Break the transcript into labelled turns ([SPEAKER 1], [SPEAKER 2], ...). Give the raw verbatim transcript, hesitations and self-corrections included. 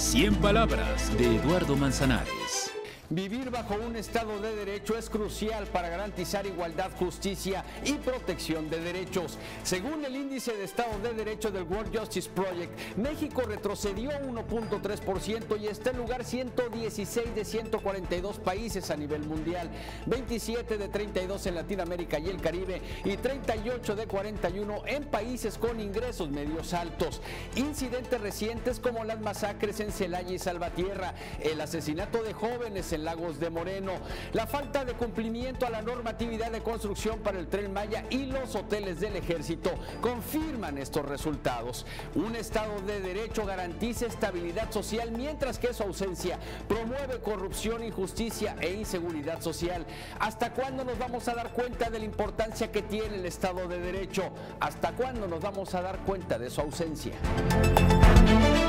[SPEAKER 1] cien palabras de Eduardo Manzanares.
[SPEAKER 2] Vivir bajo un Estado de Derecho es crucial para garantizar igualdad, justicia y protección de derechos. Según el índice de Estado de Derecho del World Justice Project, México retrocedió uno punto tres por ciento y está en lugar ciento dieciséis de ciento cuarenta y dos países a nivel mundial, veintisiete de treinta y dos en Latinoamérica y el Caribe y treinta y ocho de cuarenta y uno en países con ingresos medios altos. Incidentes recientes como las masacres en Celaya y Salvatierra, el asesinato de jóvenes en Lagos de Moreno, la falta de cumplimiento a la normatividad de construcción para el Tren Maya y los hoteles del Ejército confirman estos resultados. Un Estado de Derecho garantiza estabilidad social, mientras que su ausencia promueve corrupción, injusticia e inseguridad social. ¿Hasta cuándo nos vamos a dar cuenta de la importancia que tiene el Estado de Derecho? ¿Hasta cuándo nos vamos a dar cuenta de su ausencia?